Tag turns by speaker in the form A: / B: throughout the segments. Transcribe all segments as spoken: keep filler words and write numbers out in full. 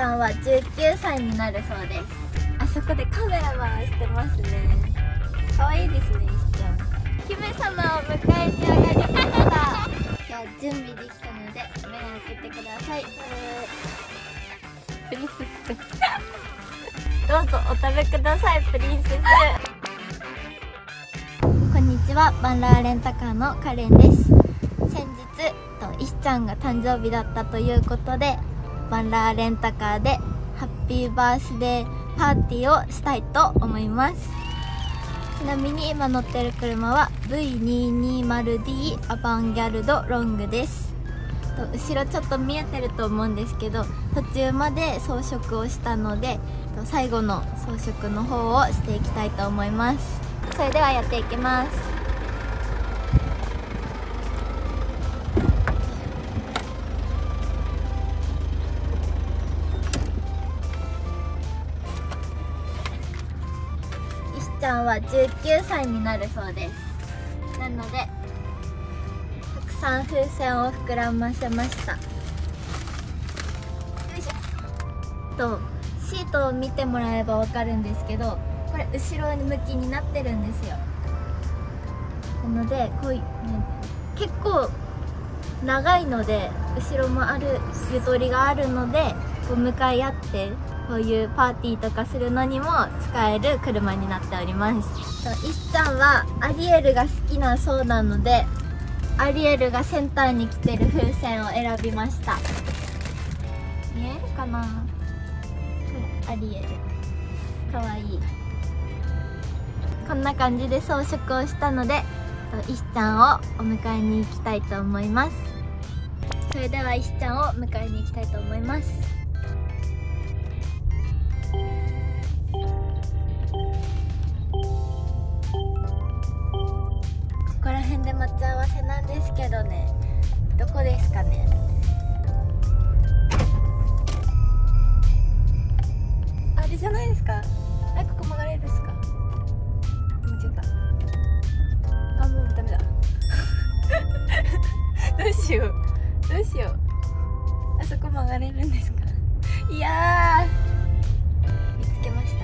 A: ゃんはじゅうきゅうさいになるそうです。あそこでカメラ回してますね。可愛いですね、石ちゃん。姫様を迎えに上がりました。じゃあ準備できたので目を開けてください。プリンセスどうぞお食べください、プリンセス。こんにちは、バンラーレンタカーのカレンです。先日と石ちゃんが誕生日だったということで、バンラーレンタカーでハッピーバースデーパーティーをしたいと思います。ちなみに今乗ってる車は ブイにひゃくにじゅうディー アバンギャルドロングです。と後ろちょっと見えてると思うんですけど、途中まで装飾をしたので最後の装飾の方をしていきたいと思います。それではやっていきます。石ちゃんはじゅうきゅうさいになるそうです。なのでたくさん風船を膨らませました。よいしょと、シートを見てもらえばわかるんですけど、これ後ろ向きになってるんですよ。なのでこういう、ね、結構長いので後ろもある、ゆとりがあるのでこう向かい合ってこういうパーティーとかするのにも使える車になっております。石ちゃんはアリエルが好きなそうなので、アリエルがセンターに来てる風船を選びました。見えるかな、これアリエルかわいい。こんな感じで装飾をしたので石ちゃんをお迎えに行きたいと思います。それでは石ちゃんを迎えに行きたいと思います。ここら辺で待ち合わせなんですけどね、どこですかね。あれじゃないですか。あ、ここ曲がれるんですか。間違った。あ、もうダメだどうしようどうしよう。あそこ曲がれるんですか。いやー、見つけました。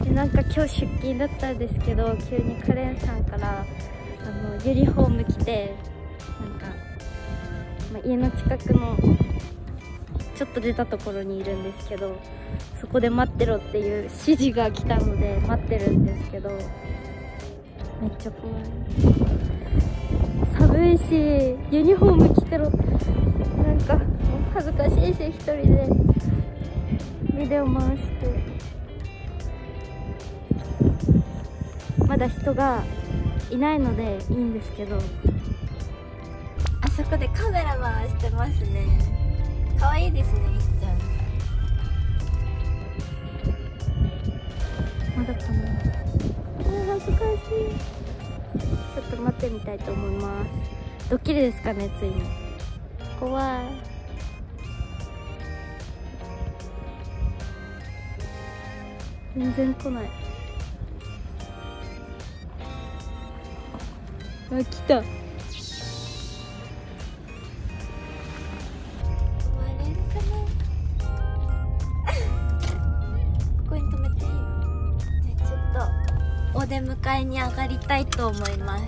A: でなんか今日出勤だったんですけど、急にカレンさんからあのユニフォーム着て、なんか、まあ、家の近くのちょっと出たところにいるんですけど、そこで待ってろっていう指示が来たので待ってるんですけど、めっちゃ怖い。寒いしユニフォーム着てろ、なんか恥ずかしいし、一人でビデオ回して。まだ人がいないのでいいんですけど、あそこでカメラ回してますね。可愛いですね、石ちゃん。まだかな。あ、恥ずかしい。ちょっと待ってみたいと思います。ドッキリですかね、ついに。怖い。全然来ない。あ、来た。お出迎えに上がりたいと思います。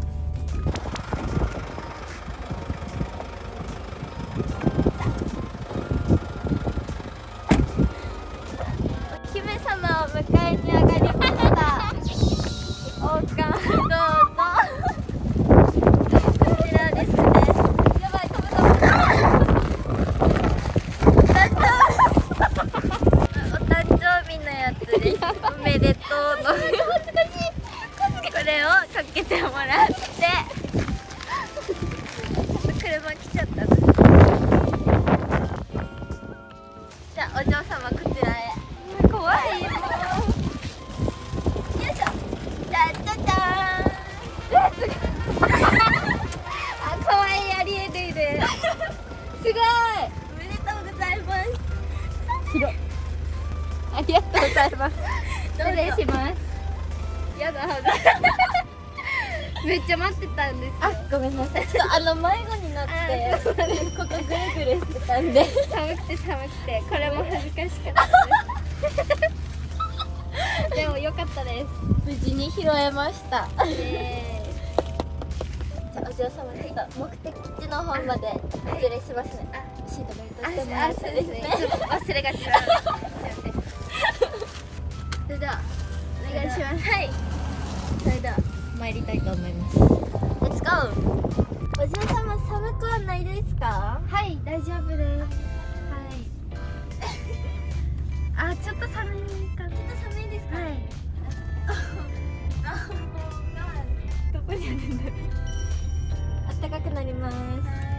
A: 姫様を迎えに上がりました。王冠どうぞ。こちらですね。やばい、飛ぶ飛ぶ。お誕生日のやつです。おめでとうの。これをかけてもらって、車来ちゃったな。じゃあお嬢様こちらへ。怖いよ。よいしょ。じゃあじゃじゃーん。あ、可愛いアリエルいる。すごい。おめでとうございます。広い。ありがとうございます。失礼します。やだめっちゃ待ってたんです。あ、ごめんなさい。ちょっとあの迷子になってここぐるぐるなんで
B: 寒くて寒くてこれも恥ずかしかったですでも良かったです。
A: 無事に拾えました。
B: イエ
A: じゃあお嬢様ちょっと目的地の方まで失礼しますね。あ、シートベルトしてもら
B: あ、
A: って
B: そうですす
A: でね。
B: ね。ちょっと忘れがちなので。すいません。それではお願いします。
A: はい。それでは参りたいと思います。Let's go。お嬢様寒くはないですか？
B: はい、大丈夫です。はい。あ、ちょっと寒いかな。
A: ちょっと寒いですか？
B: はい。
A: あ、もうがどこにあるんだろう。暖かくなります。
B: はい。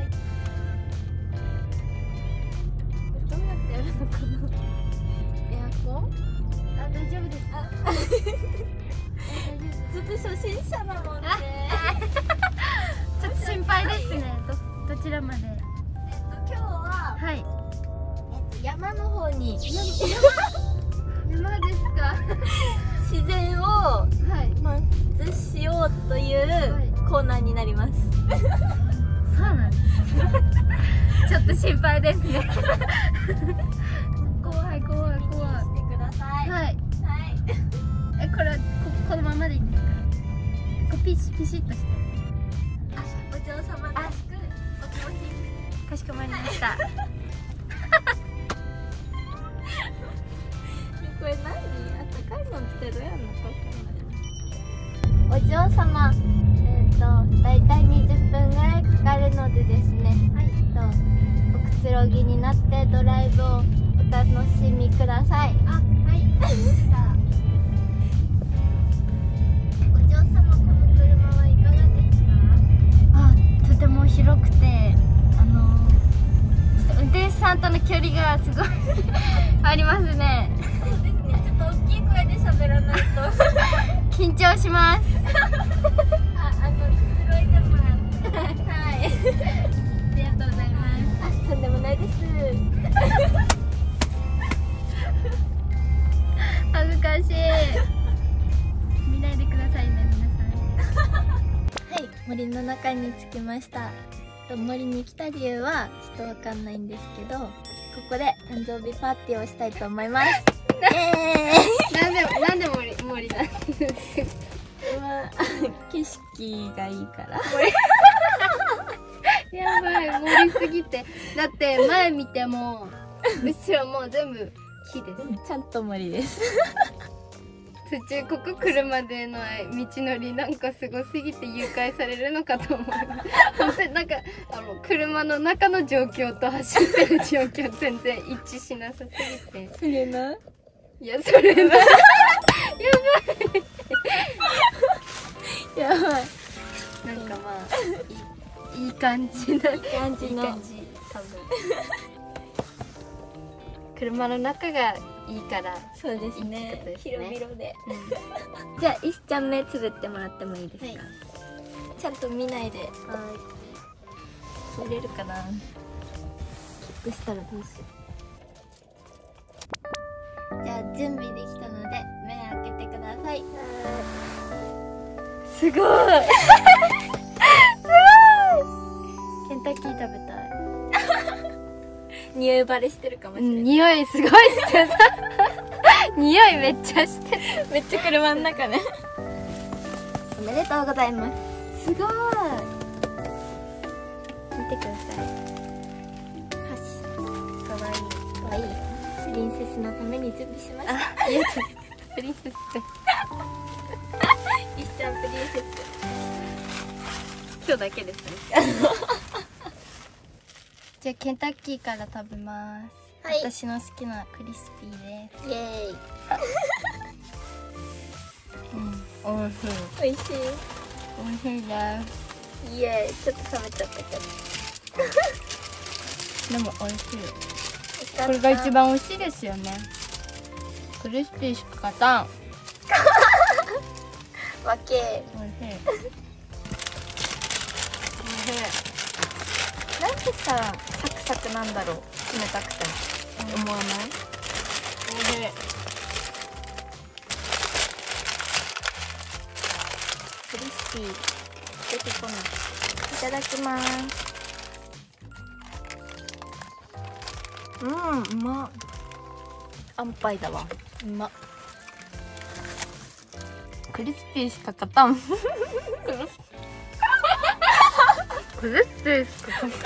A: どうやってやるのかな。エアコン？
B: あ、大丈夫です。
A: あ、
B: 大丈夫です。
A: ちょっと初心者なもんね。
B: ちょっと心配ですね。どどちらまで？
A: えっと今日は、
B: はい。
A: えっと、山の方に
B: 山ですか？
A: 自然を
B: はい。
A: 満喫しようという
B: はい
A: コーナーになります。
B: そうなんです。ちょっと心配ですね。怖い怖い怖い。
A: してください。
B: はい。
A: はい。
B: え、これここのままでいいんですか？こうピシピシッとして。
A: あ、お嬢様らしくおコーヒー。
B: かしこまりました。
A: これ何？あったかいのってどうやるのかわかんない。お嬢様、えっとだいたいにじゅっぷんぐらいかかるのでですね。
B: はい。
A: とおくつろぎになってドライブをお楽しみください。
B: あ、はい。
A: お嬢様、この車はいかがですか？
B: あ、とても広くて、あのちょっと運転手さんとの距離がすごいありますね。
A: そうですね。ちょっと大きい声で喋らないと。
B: 緊張します。
A: あ、あのくつろいでもらって。はい。
B: ありがとうございます。
A: あ、とんでもないです。
B: 恥ずかしい。見ないでくださいね、皆さん。
A: はい、森の中に着きました。と森に来た理由はちょっとわかんないんですけど、ここで誕生日パーティーをしたいと思います。イエーイ。
B: なんでなんで森森なんですか？
A: まあ、景色がいいから。
B: やばい、盛りすぎて。だって前見ても後ろもう全部木です。
A: ちゃんと森です。
B: 途中ここ来るまでの道のりなんかすごすぎて誘拐されるのかと思います。本当になんかあの車の中の状況と走ってる状況全然一致しなさすぎて。
A: それな。
B: いやそれな。やばい。
A: やばい。
B: なんかまあいいいい感じな
A: 感じの。
B: いい感じ多分。車の中がいいから。
A: そうですね。
B: いいってことですね
A: 広々で。
B: うん、
A: じゃあ、石ちゃん目つぶってもらってもいいですか？
B: はい、
A: ちゃんと見ないで。
B: はい。
A: 見れるかな。キックしたらどうしよう。じゃあ準備できたので目開けてください。
B: すごい。すごい。ケンタッキー食べたい。
A: 匂いバレしてるかもしれない。
B: うん、匂いすごいしてた。匂いめっちゃしてる。
A: めっちゃ車の中ね。おめでとうございます。
B: すごい。
A: 見てください。箸。かわいい。かわいい。プリンセスのために準備しました。
B: あ、ありがとう。プリンセス。
A: 石ちゃんプリンセス。
B: 今日だけですね。じゃあケンタッキーから食べます。はい。私の好きなクリスピーです。
A: イエーイ。
B: うん、おいしい。
A: 美味しい。
B: おいしいです。
A: イエーイ。ちょっと冷めちゃったけど。
B: でも美味しい。これが一番美味しいですよね。クリスピーしか勝たん。
A: わけ。
B: 美味しい。美味しい。
A: なんでさ、サクサクなんだろう。冷たくても。思わない？
B: 美味しい。
A: クリスピー出てこない。いただきます。 うん、うまっ。あんぱいだわ。
B: うまっ。クリスピーしか勝たん。クリスピーしか勝たん。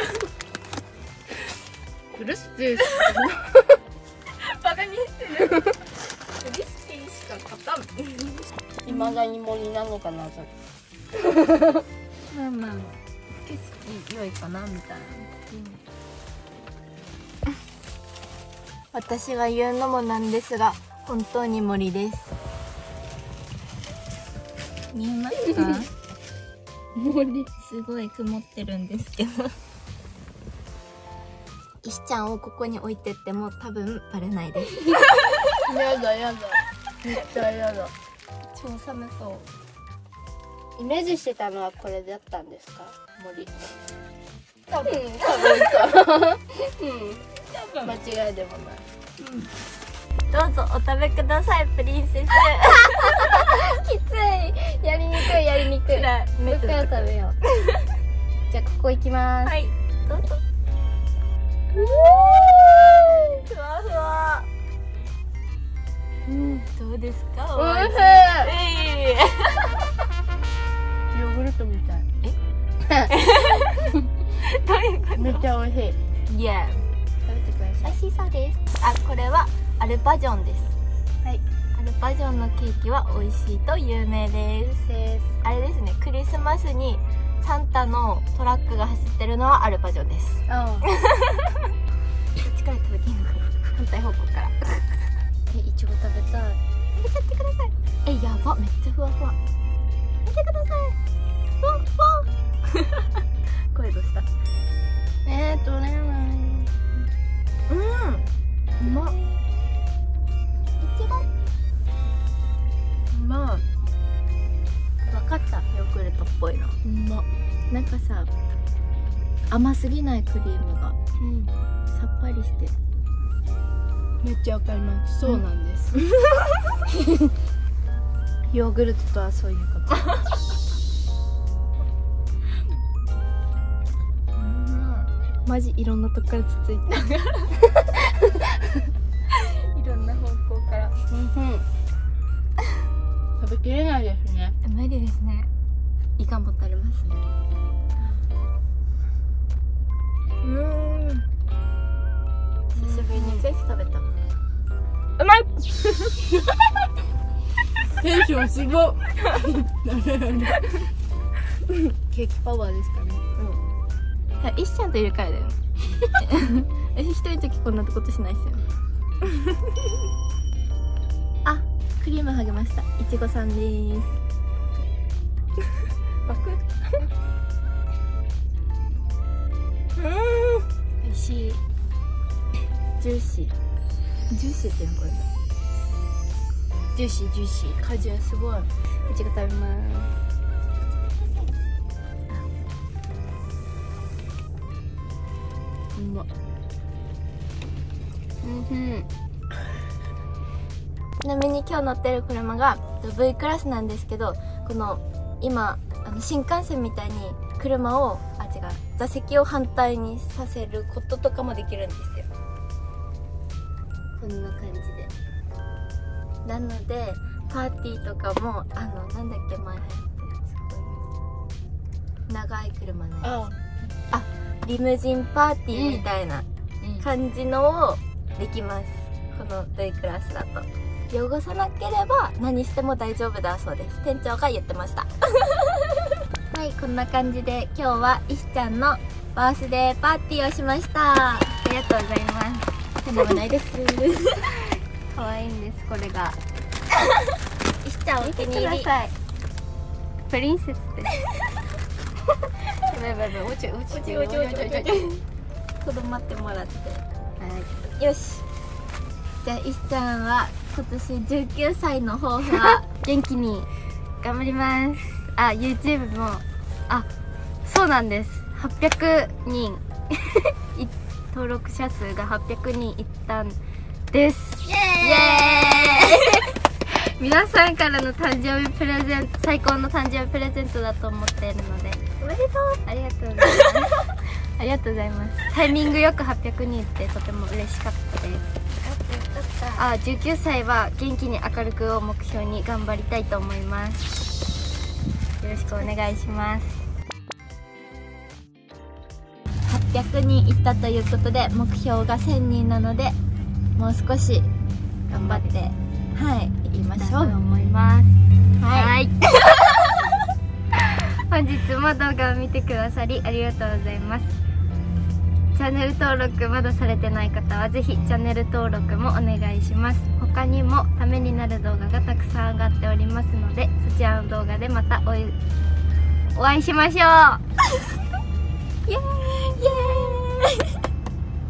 B: クリスピーしか勝たん。
A: バカにしてる。クリスピーしか勝たん。
B: いまだに森なのかな、そ
A: れ。まあまあ景色良いかなみたいな。うん、私が言うのもなんですが、本当に森です。見えますか？
B: 森。
A: すごい曇ってるんですけど。石ちゃんをここに置いてっても多分バレないです。
B: やだやだ。めっちゃやだ。
A: 超寒そう。
B: イメージしてたのはこれだったんですか？森。多分、多分か。うん。間違いでもない。
A: うん。どうぞお食べください、プリンセス。
B: きつい。やりにくい、やりにくい。
A: 辛い。
B: めっちゃ食べよう。じゃあここ行きます。
A: はい。どうぞ。ふわふわ。うん、どうですか？
B: おいしい。
A: え
B: ヨーグルトみたい。
A: え？どういうこと？
B: めっちゃ美味しい。
A: いや。
B: 食べてください。
A: 美味しそうです。あ、これはアルパジョンです。
B: はい。
A: アルパジョンのケーキは美味しいと有名です。
B: です。
A: あれですね、クリスマスにサンタのトラックが走ってるのはアルパジョンです。
B: ああ。
A: こっちから食べていいのかな？反対方向から。
B: え、いちご食べたい。
A: 食べちゃってください。え、やば、めっちゃふわふわ。見てください。ふわふわ。声どうした？
B: えー、取れない。
A: うん、うまっ。いちご。
B: うまい。
A: わかった、ヨーグルトっぽいの。
B: うま。
A: なんかさ、甘すぎないクリームが
B: うん。
A: さっぱりして。
B: めっちゃわかります。そうなんです。ヨーグルトとはそういうこと。マジいろんなとこからつついて。
A: いろんな方向から。
B: うん。食べきれないですね。
A: 無理ですね。胃がもたれますね。うん。久しぶりにケーキ食べた。うまい。
B: テンションすごっ。ケーキパワーですかね。
A: うん。いや、一ちゃんといるからだよ。私一人の時こんなことしないっすよ。あ、クリーム剥げました。いちごさんです。バク。うん。美味しい。ジューシー。ジューシーってのこれだ。
B: ジューシージューシー。果汁すごい。
A: いちご食べます。
B: うまっ。うん。
A: ちなみに今日乗ってる車が V クラスなんですけど、この今あの新幹線みたいに車をあ違う座席を反対にさせることとかもできるんですよ。こんな感じで。なのでパーティーとかもあのなんだっけ前流行ったやつ、こういう長い車のやつ、
B: あ
A: あリムジンパーティーみたいな感じのをできます、この V クラスだと。汚さなければ何しても大丈夫だそうです。店長が言ってました。はい、こんな感じで今日は石ちゃんのバースデーパーティーをしました。ありがとうございます。とんでもないです。
B: 可愛いんです、これが。
A: 石ちゃんお気に入り。
B: プリンセスです。
A: やばいやばいやばい、おちょおちょおちょおちょおちょおちょとどまってもらって、はい、よし。じゃあ石ちゃんは今年じゅうきゅうさいの抱負は
B: 元気に頑張ります。あ、YouTube もあ、そうなんです。はっぴゃくにん登録者数がはっぴゃくにんいったんです。
A: イエーイ。
B: 皆さんからの誕生日プレゼント、最高の誕生日プレゼントだと思っているので、
A: おめでとう。
B: ありがとうございます。 ありがとうございます。タイミングよくはっぴゃくにんってとても嬉しかったです。あ、じゅうきゅうさいは元気に明るくを目標に頑張りたいと思います。よろしくお願いします。
A: はっぴゃくにんいったということで、目標がせんにんなので、もう少し頑張ってはい行きましょう
B: と思います。
A: はい、
B: はい本日も動画を見てくださりありがとうございます。チャンネル登録まだされてない方はぜひチャンネル登録もお願いします。他にもためになる動画がたくさん上がっておりますので、そちらの動画でまたおいお会いしましょうイエーイ
A: イエーイ